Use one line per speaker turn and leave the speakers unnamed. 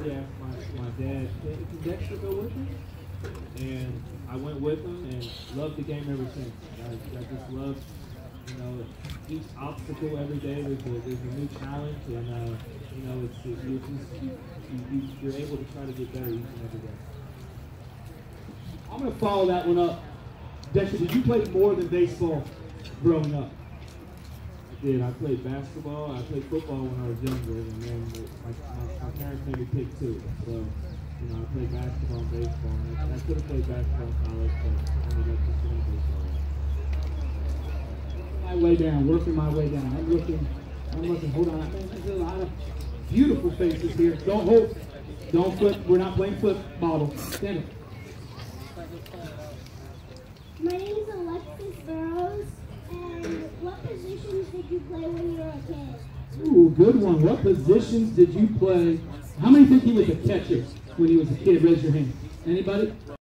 somebody asked my dad, can Dexter go with him? And I went with him and loved the game ever since. I just love, you know, each obstacle every day. There's a new challenge, and you know, you're able to try to get better each and every day.
I'm going to follow that one up. Dexter, did you play more than baseball growing up?
I did. I played basketball. I played football when I was younger, and then my parents made me pick two. So, you know, I played basketball and baseball. And I could have played basketball in college, but I ended up just doing baseball.
My way down, working my way down. I'm looking, hold on. Man, there's a lot of beautiful faces here. Don't flip. We're not playing flip bottle. Stand up.
My name is Alexis Burrows, and what positions did you play when you were a kid?
Ooh, good one. What positions did you play? How many think he was a catcher when he was a kid? Raise your hand. Anybody?